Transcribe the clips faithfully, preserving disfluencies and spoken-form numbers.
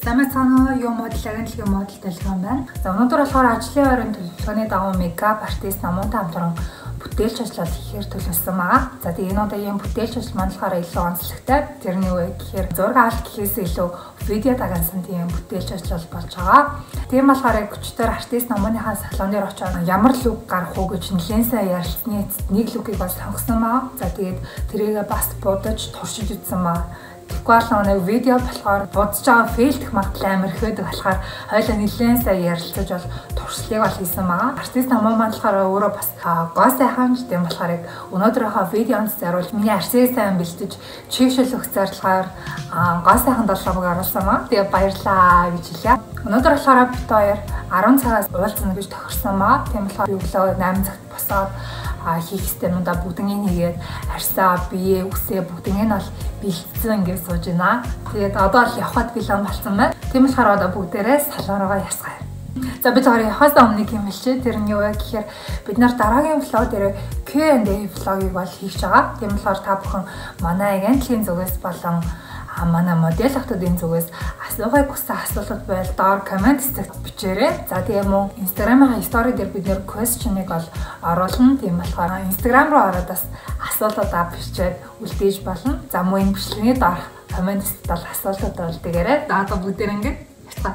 Самцаано юу модель агентлаг модель дэлгэн байна. За өнөөдөр болохоор ажлын ойрын төлөвлөгөөний дагуу мегап артист намуутай хамтран бүтээлч ажиллалт хийхээр төлөвлөсөн байгаа. За тэгээ энэ удаагийн бүтээлч ажил маань болохоор илүү онцлогтой. Тэрний үе гэхээр зураг авалт гэхээс илүү видео дагуулсан тийм бүтээлч ажиллалт болж байгаа. Тийм болохоор хүчээр артист намууныхаа салон дээр очоод ямар лук гарах уу гэж нэлээд сайн ярилцсны эцэст нэг лукийг бас сонгосон байгаа. За тэгээд тэрийгээ бас будаж туршиж үзсэн байгаа. Тэгвэл нэг видео болохоор будж байгаа фейлдэх магадлал амар ихэд болохоор хоёулаа нэлээд сайн ярилцаж бол туршлага бол хийсэн байгаа. Артист намуу маань болохоор өөрөө бас гоо сайхан ч тийм болохоор яг өнөөдрийнхөө видеонд заруулж миний арсыг сайн бэлтэж чигшэл өгч зарлахаар гоо сайхан долоомыг оруулсан байгаа. Тэгээ баярлаа гэж хэлье. Өнөөдөр болохоор бит хоёр арван цагаас уулзна гэж тохирсон байгаа. Тийм болохоор өглөө найман цагт босоод хийх юмудаа бүгднийг хийгээд арьсаа, бие, үсээ бүгднийг нь бол бэлдсэн гэж сууж байна. Тэгээд одоо л явхад бэлэн болсон байна. Тийм болохоор одоо бүгдээрээ салон руугаа ясгая. За бид хоёр явахаас өмнө юм хэлчихэ. Тэр нь юу вэ гэхээр бид нар дараагийн влог дээр Q and A влогийг бол хийж байгаа. Тийм болохоор та бүхэн манай агентлагийн зүгээс болон манай модель хотодын зүгээс асуухыг хүссэн асуулт байвал доор комент хэсэгт бичээрэй. За тийм үү Instagram-ийн story дээр бид нэр question-ыг бол оруулна. Тийм болохоор Instagram руу ороод бас асуултуудаа бичээд үлдээж болно. За мөн энэ бичлэгийн доор комент хэсэгт бол асуултуудаа үлдээгээрэй. За одоо бүгдээр ингээд явцгаа.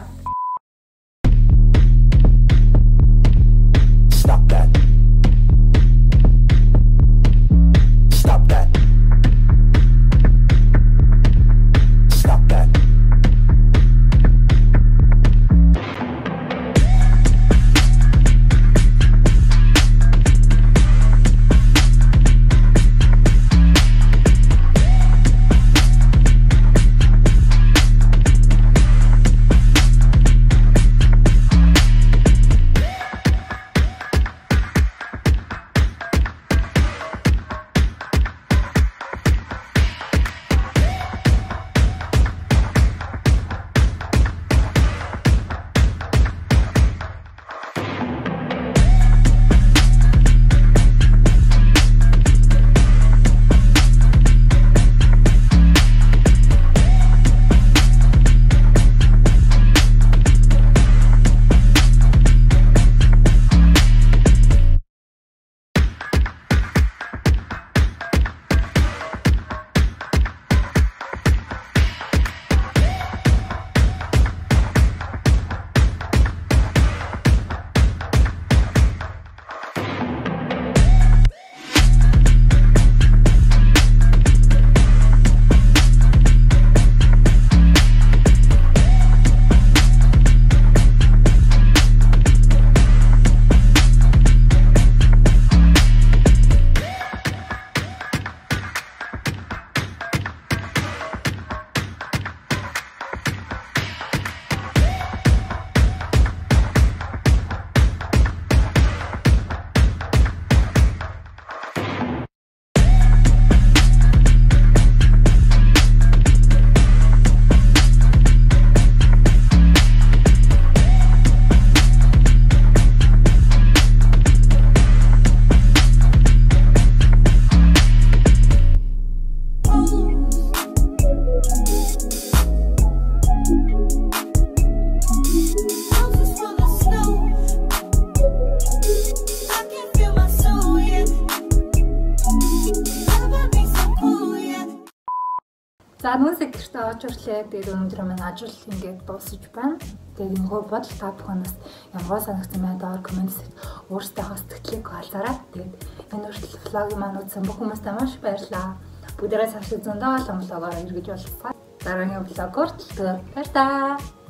За нүсэг гэртээ орж ирлээ. Тэгээд өнөөдөр маань ажил ингээд дуусаж байна. Тэгээд энэ гоо бодол та бүхэнээс ямар санагдсан байна доор комент хэсэгт өөрсдийнхөө сэтгэлийг хаалцаарай. Тэгээд энэ хүртэл влогийг маань үзсэн бүх хүмүүстээ маш баярлалаа. Бүгдээрээ цааш зөндөө олон влогоор эргэж болцгоо. Дараагийн влогоор тэлдэг. Баярлалаа.